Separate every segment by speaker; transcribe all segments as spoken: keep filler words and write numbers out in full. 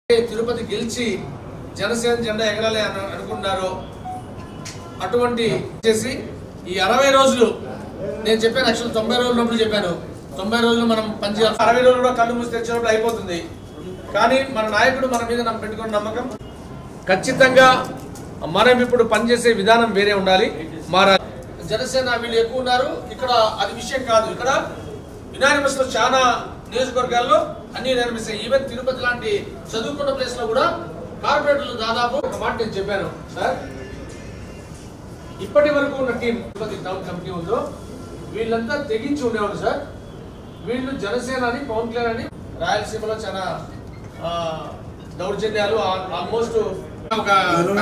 Speaker 1: తిరుపతి గెలిచి జనసేన జెండా ఎగరాలి అని అనుకున్నారో అటువంటి చేసి ఈ అరవై రోజులు నేను చెప్పాను, యాక్చువల్ తొంభై రోజులు ఉన్నప్పుడు చెప్పాను, తొంభై రోజులు మనం పనిచేయాలి, అరవై రోజులు కూడా కళ్ళు మూసి తెచ్చినప్పుడు అయిపోతుంది. కానీ మన నాయకుడు మన మీద మనం పెట్టుకున్న నమ్మకం ఖచ్చితంగా మనం ఇప్పుడు పనిచేసే విధానం వేరే ఉండాలి. మారా జనసేన వీళ్ళు ఎక్కువ ఉన్నారు ఇక్కడ, అది విషయం కాదు. ఇక్కడ యునానిమస్ లో చాలా నియోజకవర్గాల్లో అన్ని యునానిమస్, ఈవెన్ తిరుపతి లాంటి చదువుకున్న ప్లేస్ లో కూడా కార్పొరేటర్లు దాదాపు ఒక మాట నేను చెప్పాను సార్, ఇప్పటి వరకు ఉన్న టీం తిరుపతి టౌన్ కమిటీ ఉందో వీళ్ళంతా తెగించి ఉండేవాళ్ళు సార్. వీళ్ళు జనసేన అని పవన్ కళ్యాణ్ అని రాయలసీమలో చాలా దౌర్జన్యాలు ఆల్మోస్ట్ ఒక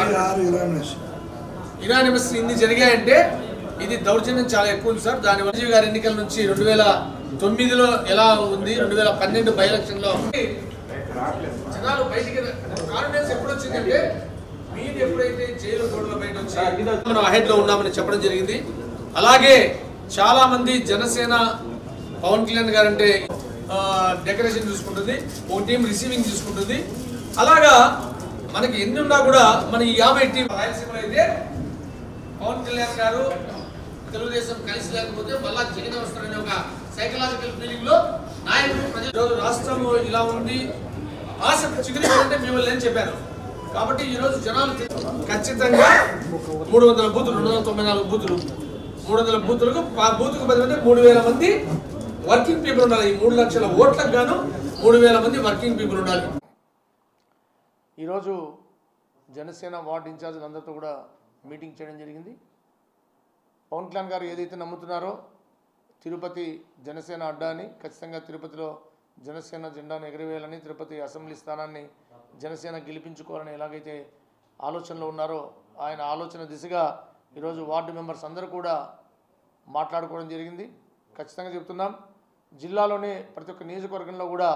Speaker 1: యునానిమస్ ఇన్ని జరిగాయంటే ఇది దౌర్జన్యం చాలా ఎక్కువ ఉంది సార్. దాని వల్ల గారి ఎన్నికల నుంచి రెండు వేల తొమ్మిదిలో ఎలా ఉంది, రెండు వేల పన్నెండు బై ఎలక్షన్ లో జనాలు బయటికి కాన్ఫిడెన్స్ ఎప్పుడు వచ్చిందంటే మీరు ఎప్పుడైతే జైలు గోడలో బయట వచ్చి మనం అహెడ్ లో ఉన్నామని చెప్పడం జరిగింది. అలాగే చాలా మంది జనసేన పవన్ కళ్యాణ్ గారు అంటే డెకరేషన్ చూసుకుంటుంది, ఒక టీం రిసీవింగ్ చూసుకుంటుంది. అలాగా మనకి ఎన్ని ఉన్నా కూడా మన ఈ యాభై టీం రాయలసీమలో అయితే పవన్ కళ్యాణ్ గారు తెలుగుదేశం కలిసి లేకపోతే మళ్ళా జగన్ వస్తారనే ఒక సైకలాజికల్ ఫీలింగ్ లో నాయకులు ప్రజలు రాష్ట్రం ఇలా ఉంది ఆశ చిగురించాలంటే మేము లేని చెప్పారు. కాబట్టి ఈ రోజు జనాలు ఖచ్చితంగా మూడు వందల బూతులు రెండు వందల తొంభై నాలుగు బూతులు మూడు వందల బూతులకు బూతుకు పది మంది మూడు వేల మంది వర్కింగ్ పీపుల్ ఉండాలి. ఈ మూడు లక్షల ఓట్లకు గాను మూడు వేల మంది వర్కింగ్ పీపుల్ ఉండాలి. ఈరోజు జనసేన వార్డు ఇన్ఛార్జీలు అందరితో కూడా మీటింగ్ చేయడం జరిగింది. పవన్ కళ్యాణ్ గారు ఏదైతే నమ్ముతున్నారో తిరుపతి జనసేన అడ్డా అని, ఖచ్చితంగా తిరుపతిలో జనసేన జెండాను ఎగరవేయాలని, తిరుపతి అసెంబ్లీ స్థానాన్ని జనసేన గెలిపించుకోవాలని ఎలాగైతే ఆలోచనలో ఉన్నారో ఆయన ఆలోచన దిశగా ఈరోజు వార్డు మెంబర్స్ అందరూ కూడా మాట్లాడుకోవడం జరిగింది. ఖచ్చితంగా చెప్తున్నాం, జిల్లాలోనే ప్రతి ఒక్క నియోజకవర్గంలో కూడా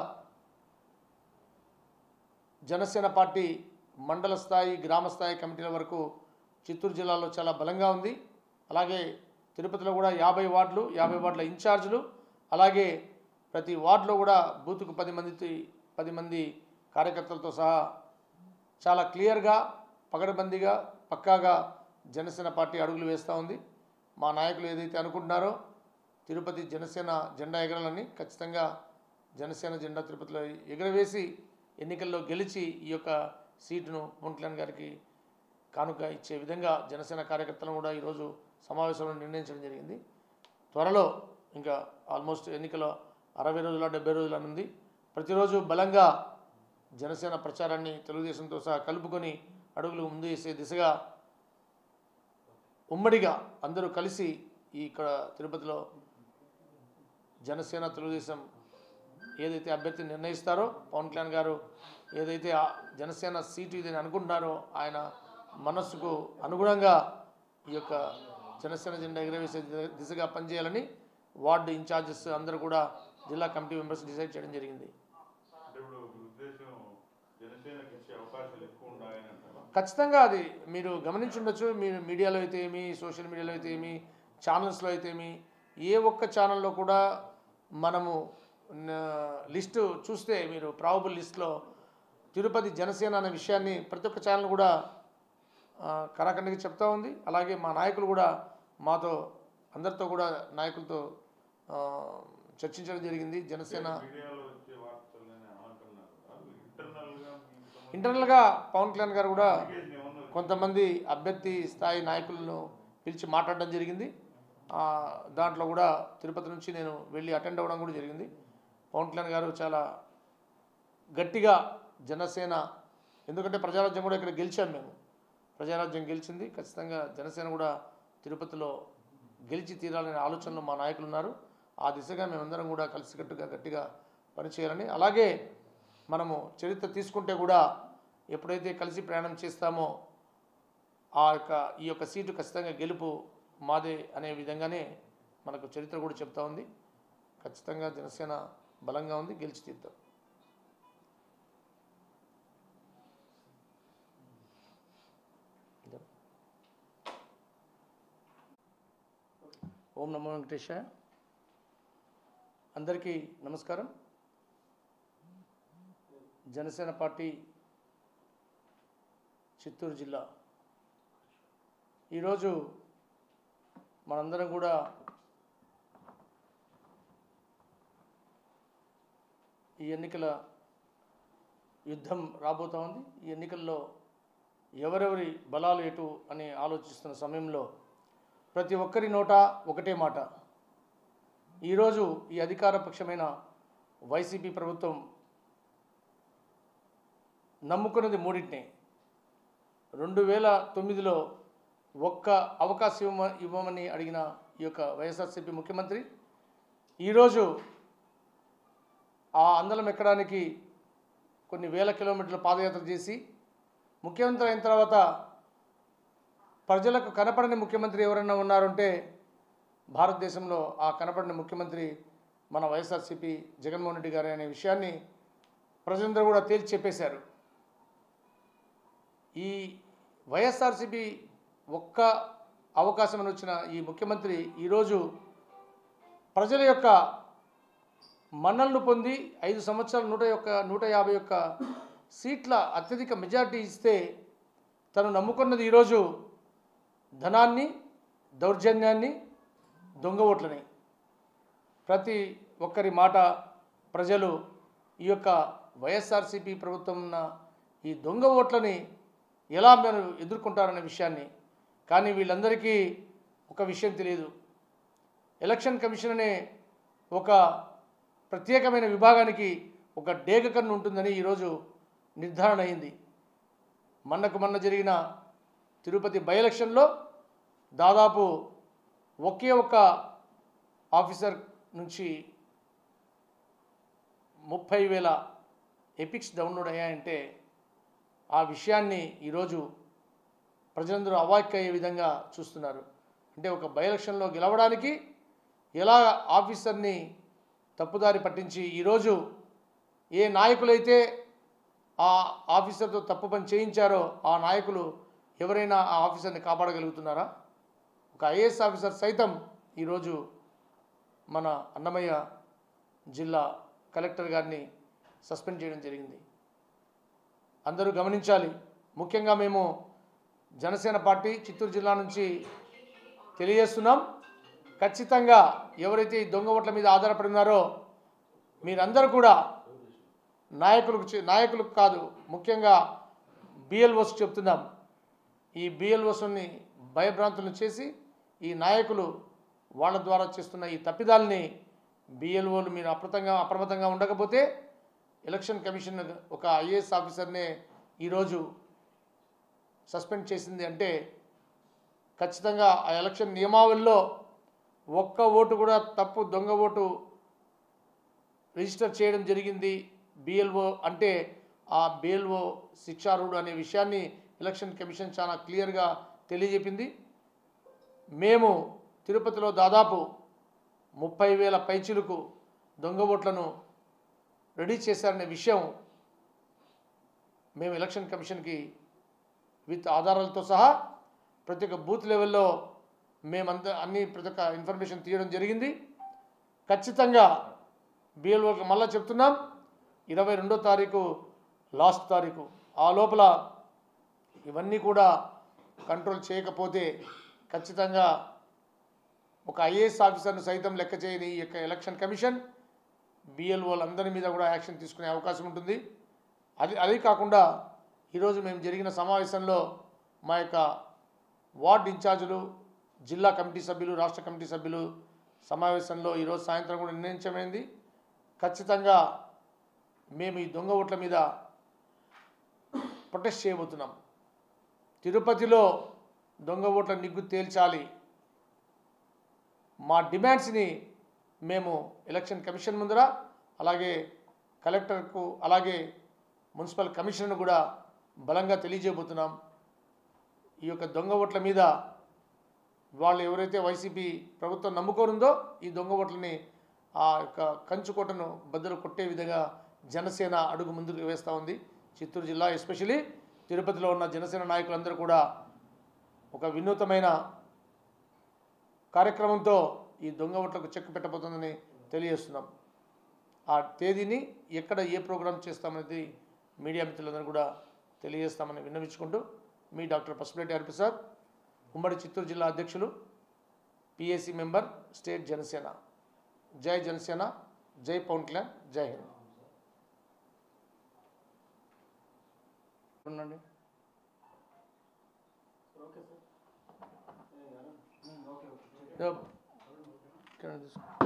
Speaker 1: జనసేన పార్టీ మండల స్థాయి గ్రామ స్థాయి కమిటీల వరకు చిత్తూరు జిల్లాలో చాలా బలంగా ఉంది. అలాగే తిరుపతిలో కూడా యాభై వార్డులు యాభై వార్డుల ఇన్ఛార్జీలు, అలాగే ప్రతి వార్డులో కూడా బూత్కు పది మంది పది మంది కార్యకర్తలతో సహా చాలా క్లియర్గా పగడబందీగా పక్కాగా జనసేన పార్టీ అడుగులు వేస్తూ ఉంది. మా నాయకులు ఏదైతే అనుకుంటున్నారో తిరుపతి జనసేన జెండా ఎగరాలని, ఖచ్చితంగా జనసేన జెండా తిరుపతిలో ఎగరవేసి ఎన్నికల్లో గెలిచి ఈ యొక్క సీటును పవన్ కళ్యాణ్ గారికి కానుక ఇచ్చే విధంగా జనసేన కార్యకర్తలను కూడా ఈరోజు సమావేశంలో నిర్ణయించడం జరిగింది. త్వరలో ఇంకా ఆల్మోస్ట్ ఎన్నికల అరవై రోజుల డెబ్బై రోజుల నుండి ప్రతిరోజు బలంగా జనసేన ప్రచారాన్ని తెలుగుదేశంతో సహా కలుపుకొని అడుగులు ముందు వేసే దిశగా ఉమ్మడిగా అందరూ కలిసి ఈ ఇక్కడ తిరుపతిలో జనసేన తెలుగుదేశం ఏదైతే అభ్యర్థిని నిర్ణయిస్తారో పవన్ కళ్యాణ్ గారు ఏదైతే జనసేన సీటు ఇదని అనుకుంటున్నారో ఆయన మనస్సుకు అనుగుణంగా ఈ యొక్క జనసేన జెండా ఎగరవేసే దిశగా పనిచేయాలని వార్డు ఇన్ఛార్జెస్ అందరూ కూడా జిల్లా కమిటీ మెంబర్స్ డిసైడ్ చేయడం జరిగింది. ఖచ్చితంగా అది మీరు గమనించుండొచ్చు, మీరు మీడియాలో అయితే ఏమి, సోషల్ మీడియాలో అయితే ఏమి, ఛానల్స్లో అయితే ఏమి, ఏ ఒక్క ఛానల్లో కూడా మనము లిస్టు చూస్తే మీరు ప్రాబబుల్ లిస్ట్లో తిరుపతి జనసేన అనే విషయాన్ని ప్రతి ఒక్క ఛానల్ కూడా కరాఖండిగా చెప్తా ఉంది. అలాగే మా నాయకులు కూడా మాతో అందరితో కూడా నాయకులతో చర్చించడం జరిగింది. జనసేన ఇంటర్నల్గా పవన్ కళ్యాణ్ గారు కూడా కొంతమంది అభ్యర్థి స్థాయి నాయకులను పిలిచి మాట్లాడడం జరిగింది. దాంట్లో కూడా తిరుపతి నుంచి నేను వెళ్ళి అటెండ్ అవ్వడం కూడా జరిగింది. పవన్ కళ్యాణ్ గారు చాలా గట్టిగా జనసేన, ఎందుకంటే ప్రజారాజ్యం కూడా ఇక్కడ గెలిచాం, మేము ప్రజారాజ్యం గెలిచింది, ఖచ్చితంగా జనసేన కూడా తిరుపతిలో గెలిచి తీరాలనే ఆలోచనలో మా నాయకులు ఉన్నారు. ఆ దిశగా మేమందరం కూడా కలిసికట్టుగా గట్టిగా పనిచేయాలని, అలాగే మనము చరిత్ర తీసుకుంటే కూడా ఎప్పుడైతే కలిసి ప్రయాణం చేస్తామో ఆ యొక్క ఈ యొక్క సీటు ఖచ్చితంగా గెలుపు మాదే అనే విధంగానే మనకు చరిత్ర కూడా చెప్తా ఉంది. ఖచ్చితంగా జనసేన బలంగా ఉంది, గెలిచి తీరుతాం. ఓం నమో వెంకటేశాయ. అందరికీ నమస్కారం. జనసేన పార్టీ
Speaker 2: చిత్తూరు జిల్లా. ఈరోజు మనందరం కూడా ఈ ఎన్నికల యుద్ధం రాబోతూ ఉంది. ఈ ఎన్నికల్లో ఎవరెవరి బలాలు ఎటు అని ఆలోచిస్తున్న సమయంలో ప్రతి ఒక్కరి నోట ఒకటే మాట. ఈరోజు ఈ అధికారపక్షమైన వైసీపీ ప్రభుత్వం నమ్ముకున్నది మూడింటిని. రెండు వేల తొమ్మిదిలో ఒక్క అవకాశం ఇవ్వ ఇవ్వమని అడిగిన ఈ యొక్క వైఎస్ఆర్సీపీ ముఖ్యమంత్రి ఈరోజు ఆ అందలం ఎక్కడానికి కొన్ని వేల కిలోమీటర్ల పాదయాత్ర చేసి ముఖ్యమంత్రి అయిన తర్వాత ప్రజలకు కనపడని ముఖ్యమంత్రి ఎవరైనా ఉన్నారంటే భారతదేశంలో ఆ కనపడని ముఖ్యమంత్రి మన వైఎస్ఆర్సీపీ జగన్మోహన్ రెడ్డి గారు అనే విషయాన్ని ప్రజలందరూ కూడా తేల్చి చెప్పేశారు. ఈ వైఎస్ఆర్సీపీ ఒక్క అవకాశం అని వచ్చిన ఈ ముఖ్యమంత్రి ఈరోజు ప్రజల యొక్క మన్నలను పొంది ఐదు సంవత్సరాలు నూట యొక్క నూట యాభై ఒక్క సీట్ల అత్యధిక మెజార్టీ ఇస్తే తను నమ్ముకున్నది ఈరోజు ధనాన్ని, దౌర్జన్యాన్ని, దొంగ ఓట్లని. ప్రతి ఒక్కరి మాట ప్రజలు ఈ యొక్క వైఎస్ఆర్సీపీ ప్రభుత్వం ఉన్న ఈ దొంగ ఓట్లని ఎలా మీరు ఎదుర్కొంటారనే విషయాన్ని. కానీ వీళ్ళందరికీ ఒక విషయం తెలియదు. ఎలక్షన్ కమిషన్ అనే ఒక ప్రత్యేకమైన విభాగానికి ఒక డేగ కన్ను ఉంటుందని ఈరోజు నిర్ధారణ అయింది. మొన్నకు మొన్న జరిగిన తిరుపతి బై ఎలక్షన్లో దాదాపు ఒకే ఒక్క ఆఫీసర్ నుంచి ముప్పై వేల ఎపిక్స్ డౌన్లోడ్ అయ్యాయంటే ఆ విషయాన్ని ఈరోజు ప్రజలందరూ అవాక్కయ్యే విధంగా చూస్తున్నారు. అంటే ఒక బై ఎలక్షన్లో గెలవడానికి ఎలా ఆఫీసర్ని తప్పుదారి పట్టించి ఈరోజు ఏ నాయకులైతే ఆ ఆఫీసర్తో తప్పు పని చేయించారో ఆ నాయకులు ఎవరైనా ఆ ఆఫీసర్ని కాపాడగలుగుతున్నారా? ఒక ఐఏఎస్ ఆఫీసర్ సైతం ఈరోజు మన అన్నమయ్య జిల్లా కలెక్టర్ గారిని సస్పెండ్ చేయడం జరిగింది. అందరూ గమనించాలి. ముఖ్యంగా మేము జనసేన పార్టీ చిత్తూరు జిల్లా నుంచి తెలియజేస్తున్నాం. ఖచ్చితంగా ఎవరైతే ఈ దొంగ ఓట్ల మీద ఆధారపడి ఉన్నారో మీరందరూ కూడా నాయకులకు నాయకులకు కాదు, ముఖ్యంగా బిఎల్ఓస్ చెప్తున్నాం. ఈ బిఎల్ఓస్ని భయభ్రాంతులను చేసి ఈ నాయకులు వాళ్ళ ద్వారా చేస్తున్న ఈ తప్పిదాలని బిఎల్ఓలు మీరు అప్రమత్తంగా అప్రమత్తంగా ఉండకపోతే ఎలక్షన్ కమిషన్ ఒక ఐఏఎస్ ఆఫీసర్నే ఈరోజు సస్పెండ్ చేసింది అంటే ఖచ్చితంగా ఆ ఎలక్షన్ నియమావళిలో ఒక్క ఓటు కూడా తప్పు దొంగ ఓటు రిజిస్టర్ చేయడం జరిగింది బిఎల్ఓ అంటే ఆ బిఎల్ఓ శిక్షార్హుడు అనే విషయాన్ని ఎలక్షన్ కమిషన్ చాలా క్లియర్గా తెలియజెప్పింది. మేము తిరుపతిలో దాదాపు ముప్పై వేల పైచిలకు దొంగ ఓట్లను రెడీ చేశారనే విషయం మేము ఎలక్షన్ కమిషన్కి విత్ ఆధారాలతో సహా ప్రతి ఒక్క బూత్ లెవెల్లో మేమంతా అన్ని ప్రతి ఒక్క ఇన్ఫర్మేషన్ తీయడం జరిగింది. ఖచ్చితంగా బిఎల్ఓకి మళ్ళీ చెప్తున్నాం, ఇరవై రెండో తారీఖు లాస్ట్ తారీఖు ఆ లోపల ఇవన్నీ కూడా కంట్రోల్ చేయకపోతే ఖచ్చితంగా ఒక ఐఏఎస్ ఆఫీసర్ను సైతం లెక్క చేయని ఈ యొక్క ఎలక్షన్ కమిషన్ బిఎల్ఓలందరి మీద కూడా యాక్షన్ తీసుకునే అవకాశం ఉంటుంది. అది అది కాకుండా ఈరోజు మేము జరిగిన సమావేశంలో మా యొక్క వార్డ్ ఇన్ఛార్జీలు, జిల్లా కమిటీ సభ్యులు, రాష్ట్ర కమిటీ సభ్యులు సమావేశంలో ఈరోజు సాయంత్రం కూడా నిర్ణయించమైంది. ఖచ్చితంగా మేము ఈ దొంగ ఓట్ల మీద ప్రొటెస్ట్ చేయబోతున్నాం. తిరుపతిలో దొంగ ఓట్ల నిగ్గు తేల్చాలి. మా డిమాండ్స్ని మేము ఎలక్షన్ కమిషన్ ముందర అలాగే కలెక్టర్కు అలాగే మున్సిపల్ కమిషనర్ను కూడా బలంగా తెలియజేయబోతున్నాం. ఈ యొక్క దొంగ ఓట్ల మీద వాళ్ళు ఎవరైతే వైసీపీ ప్రభుత్వం నమ్ముకోనుందో ఈ దొంగ ఓట్లని ఆ యొక్క కంచుకోటను బద్దలు కొట్టే విధంగా జనసేన అడుగు ముందుకు వేస్తూ ఉంది. చిత్తూరు జిల్లా ఎస్పెషలీ తిరుపతిలో ఉన్న జనసేన నాయకులందరూ కూడా ఒక వినూతమైన కార్యక్రమంతో ఈ దొంగ ఓట్లకు చెక్ పెట్టబోతుందని తెలియజేస్తున్నాం. ఆ తేదీని ఎక్కడ ఏ ప్రోగ్రాం చేస్తామనేది మీడియా మిత్రులందరూ కూడా తెలియజేస్తామని విన్నవించుకుంటూ మీ డాక్టర్ పసుపులేటి హరిప్రసాద్, ఉమ్మడి చిత్తూరు జిల్లా అధ్యక్షులు, పిఏసీ మెంబర్, స్టేట్ జనసేన. జై జనసేన, జై పవన్ కళ్యాణ్, జై హింద్. ఉండండి. Okay sir. Okay okay.